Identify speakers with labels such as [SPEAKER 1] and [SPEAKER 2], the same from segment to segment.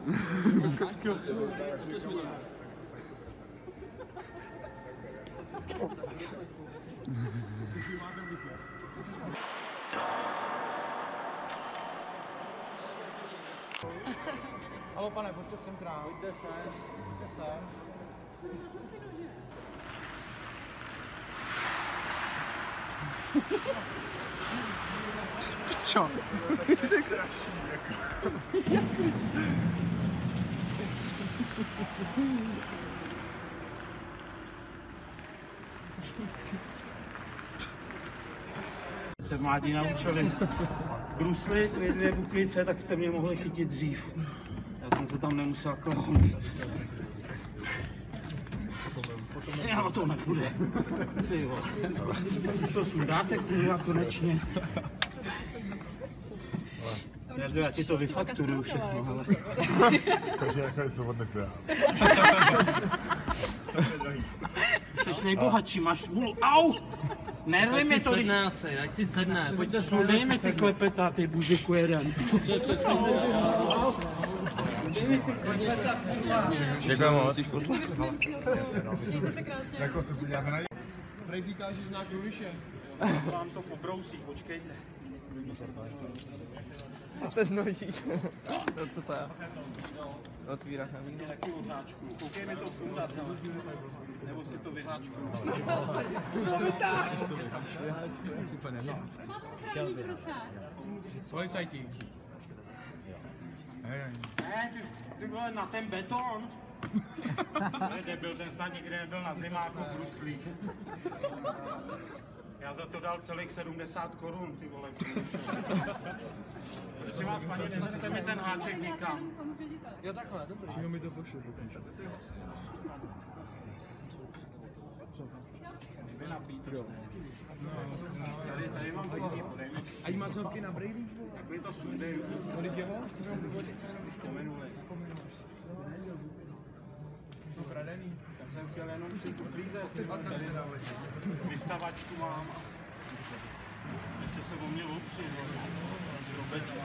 [SPEAKER 1] Haló pane, pojďte sem k nám. Pojďte sem.
[SPEAKER 2] Čo? To je strašný, jako.
[SPEAKER 3] Se mládí naučili bruslit, vy dvě bukvice, tak jste mě mohli chytit dřív. Já jsem se tam nemusel klonit. Já o to nepůjde. Ty vole. To sundáte, kurva, konečně. Já ti to vyfakturuju všechno, ale...
[SPEAKER 2] Takže jako se odnesu já.
[SPEAKER 3] Jsi nejbohatší, máš smůlu. Au! Nervy mi to, když...
[SPEAKER 4] Ať si sedne, pojďte se.
[SPEAKER 3] Dej mi ty klepetá, ty bužiku jeden.
[SPEAKER 2] Děkuji moc. Jako se to děláme na...
[SPEAKER 1] Prej říká, že zná Kruliše.
[SPEAKER 3] Vám to pobrousí, počkejte.
[SPEAKER 5] To je znožík. No co to je? Otvírá na víno.
[SPEAKER 3] Taky otáčku. Koukej mi to fundat, nebo si to vyháčku.
[SPEAKER 1] Policajti.
[SPEAKER 3] Ne, ty vole, na ten beton. Nebyl, ten snad nikdy nebyl na zimáku bruslí. Já za to dal celých 70 korun, ty vole. Prosím vás, paní, nechte mi ten háček nikam.
[SPEAKER 5] Jo takhle, dobrý.
[SPEAKER 1] Jo, mi to pošlu.
[SPEAKER 3] Vy napít. Tady mám pití, podej mi.
[SPEAKER 1] A jí má zovky na brejlík?
[SPEAKER 3] Jak mi to sundej.
[SPEAKER 1] Kolik jeho?
[SPEAKER 3] Vzpomenuli.
[SPEAKER 1] To kradený.
[SPEAKER 3] Já jsem chtěl jenom si tu plízet. Vysavač tu mám. Ještě se o mě opři. Robečku.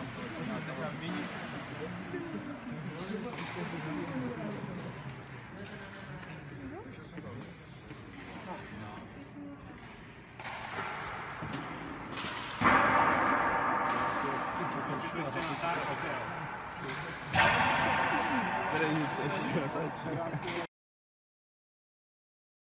[SPEAKER 3] Jestli to ještě natáčíte.
[SPEAKER 5] Tady nic, ještě natáčí.